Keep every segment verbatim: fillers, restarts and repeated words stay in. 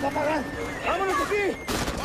pagar! ¡Vámonos de aquí!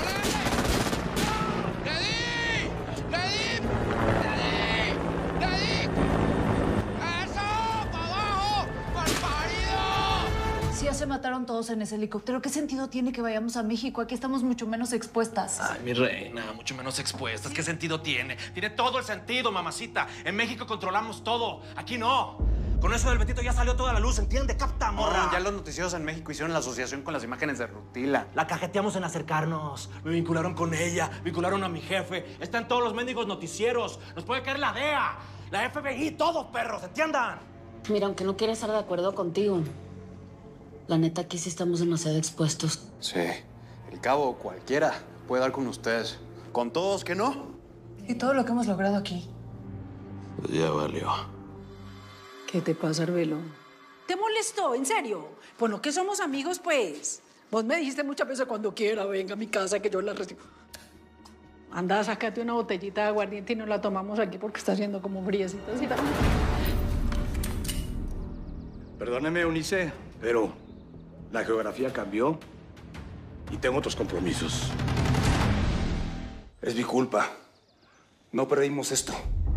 ¡Ready! ¡Ready! ¡Ready! ¡Ready! ¡Eso! ¡Para abajo! ¡Por parido! Si ya se mataron todos en ese helicóptero, ¿qué sentido tiene que vayamos a México? Aquí estamos mucho menos expuestas. Ay, mi reina, mucho menos expuestas. ¿Qué sentido tiene? Tiene todo el sentido, mamacita. En México controlamos todo. Aquí no. Con eso del Betito ya salió toda la luz, ¿entiende? Capta, morra. No, ya los noticieros en México hicieron la asociación con las imágenes de Rutila. La cajeteamos en acercarnos. Me vincularon con ella, vincularon a mi jefe. Está en todos los mendigos noticieros. Nos puede caer la D E A, la F B I, todos, perros, ¿entiendan? Mira, aunque no quiera estar de acuerdo contigo, la neta aquí sí estamos demasiado expuestos. Sí, el cabo cualquiera puede dar con ustedes. Con todos que no. Y todo lo que hemos logrado aquí. Pues ya valió. ¿Qué te pasa, Arbelo? ¿Te molestó? ¿En serio? Pues no que somos amigos, pues. Vos me dijiste muchas veces cuando quiera, venga a mi casa que yo la recibo. Anda, sácate una botellita de aguardiente y nos la tomamos aquí porque está haciendo como friecita. ¿Sí? Perdóneme, Eunice, pero la geografía cambió y tengo otros compromisos. Es mi culpa. No perdimos esto.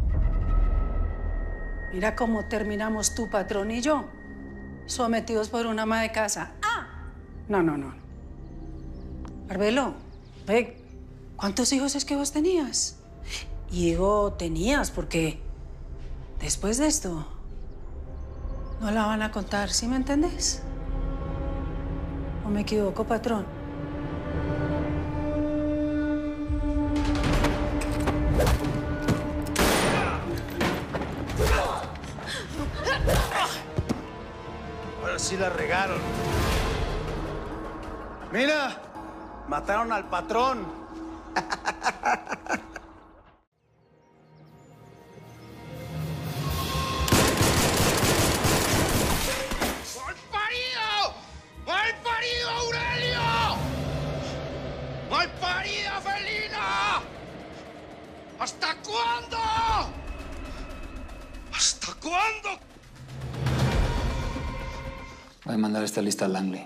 Mira cómo terminamos tu patrón y yo, sometidos por una ama de casa. ¡Ah! No, no, no. Arbelo, ve, ¿cuántos hijos es que vos tenías? Y digo tenías porque después de esto no la van a contar, ¿sí me entendés? ¿O me equivoco, patrón? Ahora sí la regaron. Mira, mataron al patrón. ¡Mal parido! ¡Mal parido, Aurelio! ¡Mal parida, Felina! ¿Hasta cuándo? ¿Hasta cuándo? Voy a mandar esta lista al Langley.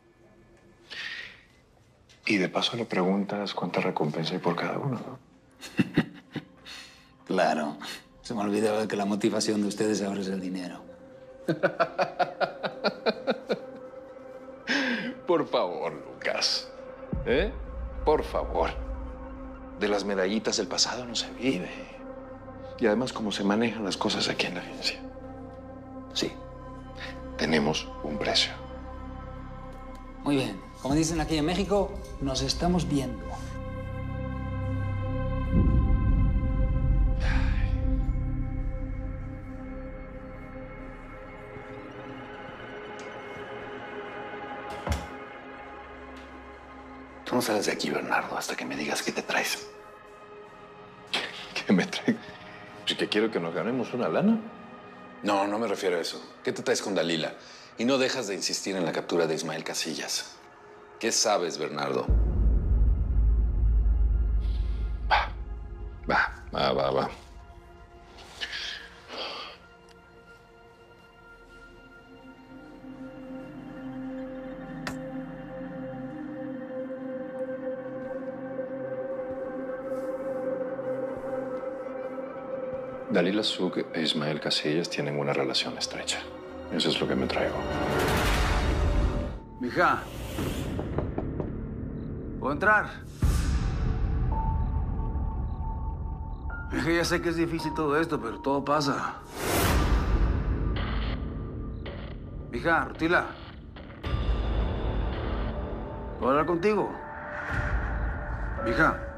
Y de paso le preguntas cuánta recompensa hay por cada uno, ¿no? Claro. Se me olvidaba que la motivación de ustedes ahora es el dinero. Por favor, Lucas. ¿Eh? Por favor. De las medallitas del pasado no se vive. Y además, cómo se manejan las cosas aquí en la agencia. Sí, tenemos un precio. Muy bien. Como dicen aquí en México, nos estamos viendo. Tú no sales de aquí, Bernardo, hasta que me digas qué te traes. ¿Qué me traigo? Pues que quiero que nos ganemos una lana. No, no me refiero a eso. ¿Qué te traes con Dalila? Y no dejas de insistir en la captura de Ismael Casillas. ¿Qué sabes, Bernardo? Va, va, va, va, va. Dalila Zug e Ismael Casillas tienen una relación estrecha. Eso es lo que me traigo. Mija, ¿puedo entrar? Mija, ya sé que es difícil todo esto, pero todo pasa. Mija, Rutila, ¿puedo hablar contigo? Mija.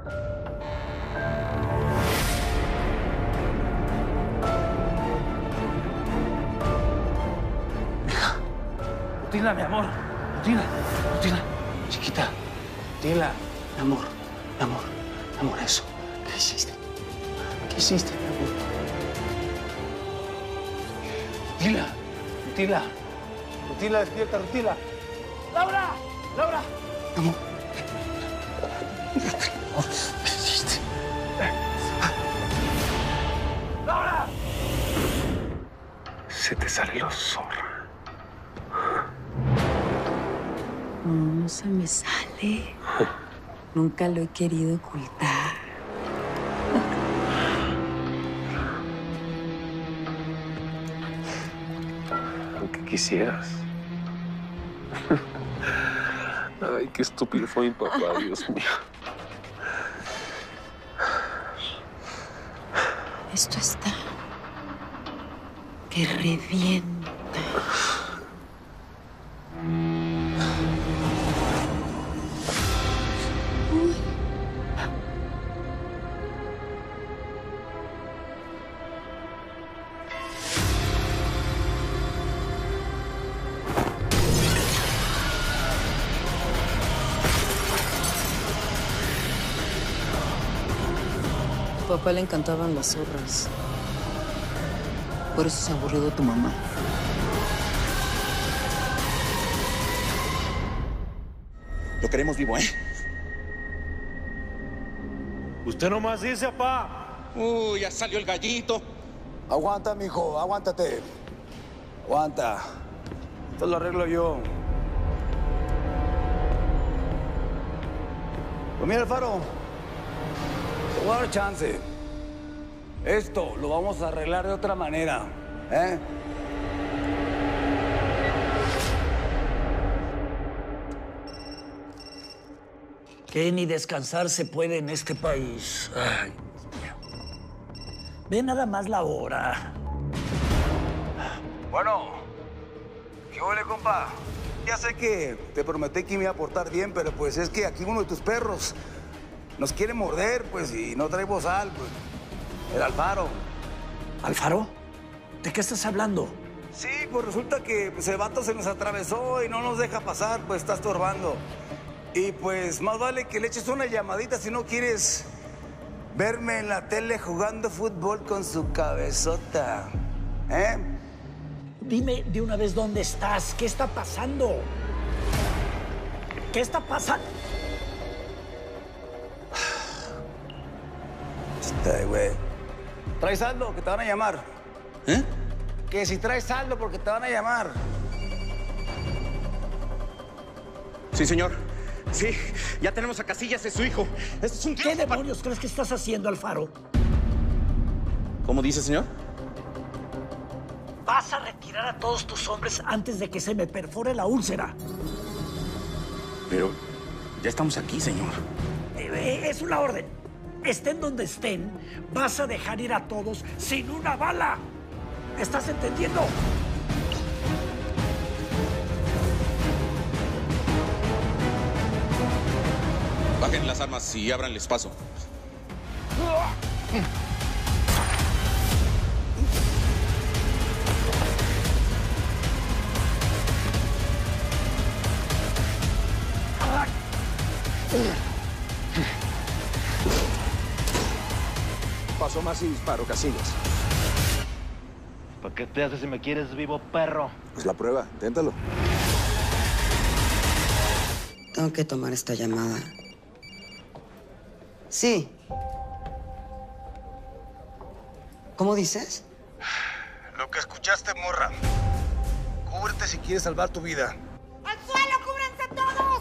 Rutila, mi amor. Rutila, Rutila, chiquita. Rutila, mi amor, mi amor, mi amor, eso. ¿Qué hiciste? ¿Qué hiciste, mi amor? Rutila, Rutila, Rutila, despierta, Rutila. ¡Laura! ¡Laura! Mi amor. Amor, ¿qué hiciste? ¡Laura! Se te sale lo zorra. No, se me sale. Nunca lo he querido ocultar. Aunque quisieras. Ay, qué estúpido fue mi papá, Dios mío. Esto está que revienta. A papá le encantaban las zorras. Por eso se aburrió de tu mamá. Lo queremos vivo, ¿eh? Usted nomás dice, papá. Uy, ya salió el gallito. Aguanta, mijo, aguántate. Aguanta. Esto lo arreglo yo. Pues mira, Alfaro. Te voy a dar chance. Esto lo vamos a arreglar de otra manera, ¿eh? Que ni descansar se puede en este país. Ay, Dios mío. Ve nada más la hora. Bueno, ¿qué huele, compa? Ya sé que te prometí que me iba a portar bien, pero pues es que aquí uno de tus perros nos quiere morder, pues, y no trae bozal, pues. El Alfaro. ¿Alfaro? ¿De qué estás hablando? Sí, pues resulta que pues, el vato se nos atravesó y no nos deja pasar, pues está estorbando. Y pues más vale que le eches una llamadita si no quieres verme en la tele jugando fútbol con su cabezota. ¿Eh? Dime de una vez dónde estás. ¿Qué está pasando? ¿Qué está pasando? Este, güey. Traes saldo, que te van a llamar. ¿Eh? Que si traes saldo, porque te van a llamar. Sí, señor. Sí, ya tenemos a Casillas, es su hijo. Este es un ¿Qué demonios crees que estás haciendo, Alfaro? ¿Cómo dice, señor? Vas a retirar a todos tus hombres antes de que se me perfore la úlcera. Pero ya estamos aquí, señor. Eh, es una orden. Estén donde estén, vas a dejar ir a todos sin una bala. ¿Estás entendiendo? Bajen las armas y ábranles paso. Paso más y disparo, Casillas. ¿Para qué te haces si me quieres vivo, perro? Pues la prueba, inténtalo. Tengo que tomar esta llamada. Sí. ¿Cómo dices? Lo que escuchaste, morra. Cúbrete si quieres salvar tu vida. ¡Al suelo, cúbranse todos!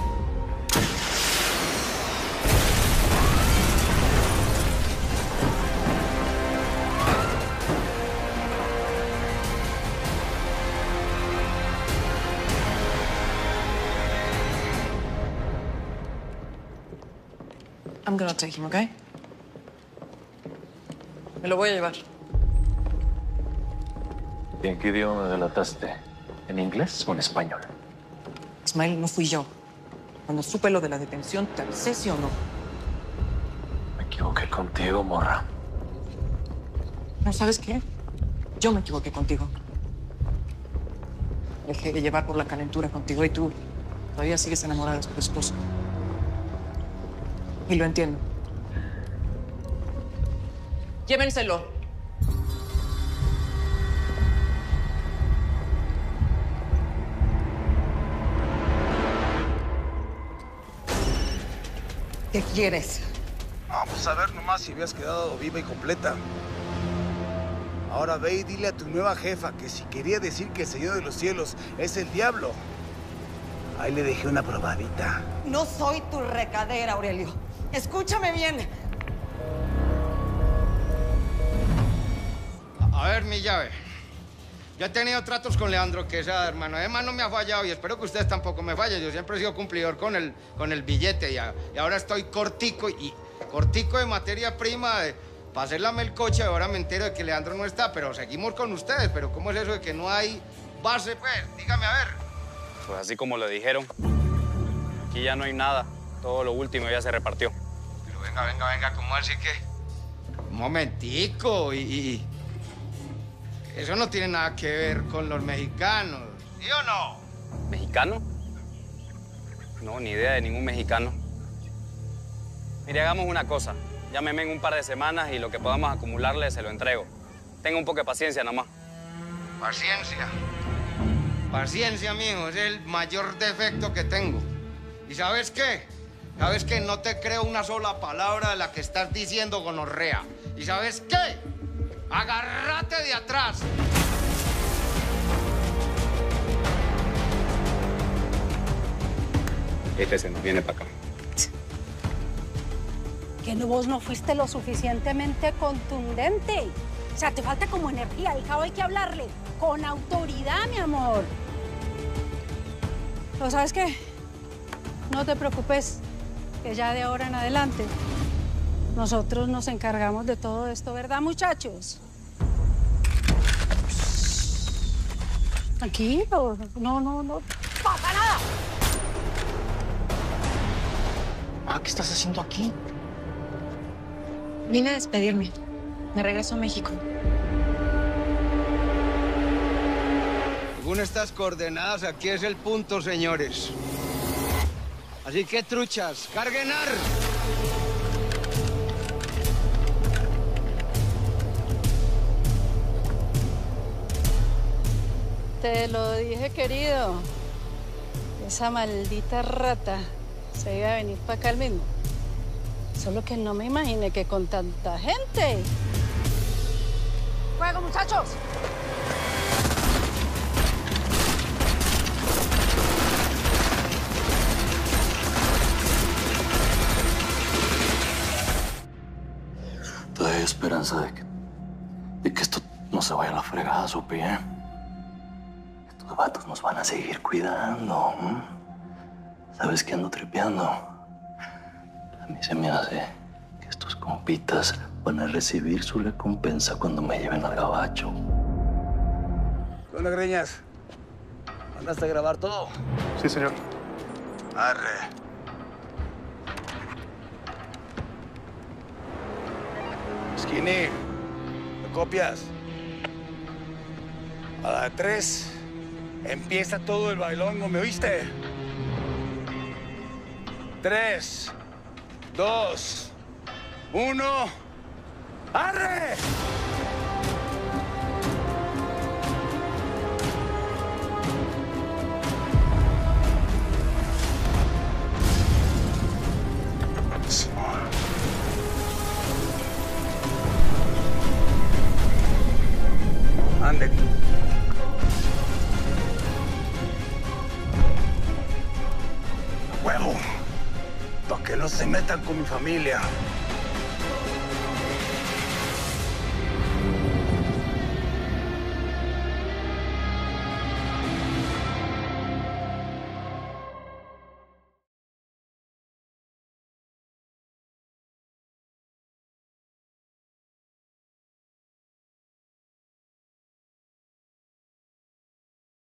I'm gonna take him, okay? Me lo voy a llevar. ¿Y en qué idioma me delataste? ¿En inglés o en español? Ismael, no fui yo. Cuando supe lo de la detención, ¿te avisé, sí o no? Me equivoqué contigo, morra. ¿No sabes qué? Yo me equivoqué contigo. Me dejé de llevar por la calentura contigo y tú todavía sigues enamorada de tu esposo. Y lo entiendo. Llévenselo. ¿Qué quieres? Vamos a ver nomás si habías quedado viva y completa. Ahora ve y dile a tu nueva jefa que si quería decir que el Señor de los Cielos es el diablo, Ahí le dejé una probadita. No soy tu recadera, Aurelio. Escúchame bien. A ver, mi llave. Yo he tenido tratos con Leandro Quesada, hermano. Además, no me ha fallado y espero que ustedes tampoco me fallen. Yo siempre he sido cumplidor con el, con el billete y, a, y ahora estoy cortico y cortico de materia prima de, para hacer la melcocha. Ahora me entero de que Leandro no está, pero seguimos con ustedes. Pero ¿cómo es eso de que no hay base, pues? Dígame, a ver. Pues así como lo dijeron, aquí ya no hay nada. Todo lo último ya se repartió. Pero venga, venga, venga, ¿cómo así que? Un momentico y... y... Eso no tiene nada que ver con los mexicanos, ¿sí o no? ¿Mexicano? No, ni idea de ningún mexicano. Mire, hagamos una cosa. Llámeme en un par de semanas y lo que podamos acumularle se lo entrego. Tenga un poco de paciencia nomás. Paciencia. Paciencia, mijo, es el mayor defecto que tengo. ¿Y sabes qué? ¿Sabes qué? No te creo una sola palabra de la que estás diciendo, gonorrea. ¿Y sabes qué? ¡Agárrate de atrás! Este se nos viene para acá. Que no, vos no fuiste lo suficientemente contundente. O sea, te falta como energía. Al cabo hay que hablarle con autoridad, mi amor. Pero ¿sabes qué? No te preocupes, que ya de ahora en adelante nosotros nos encargamos de todo esto, ¿verdad, muchachos? Tranquilo, no, no, no pasa nada. Ma, ¿qué estás haciendo aquí? Vine a despedirme. Me regreso a México. Según estas coordenadas, aquí es el punto, señores. Así que, truchas, ¡carguen ar! Te lo dije, querido. Esa maldita rata se iba a venir para acá al mismo. Solo que no me imaginé que con tanta gente. ¡Fuego, muchachos! Todavía hay esperanza de que, de que esto no se vaya a la fregada, Sopi, ¿eh? Estos vatos nos van a seguir cuidando. ¿eh? ¿Sabes qué ando tripeando? A mí se me hace que estos compitas van a recibir su recompensa cuando me lleven al gabacho. ¿Qué onda, Greñas? ¿Mandaste a grabar todo? Sí, señor. Arre. Skinny, ¿me copias? A la de tres empieza todo el bailongo, ¿me oíste? Tres, dos, uno, ¡arre! Ande. Huevo. Para que no se metan con mi familia.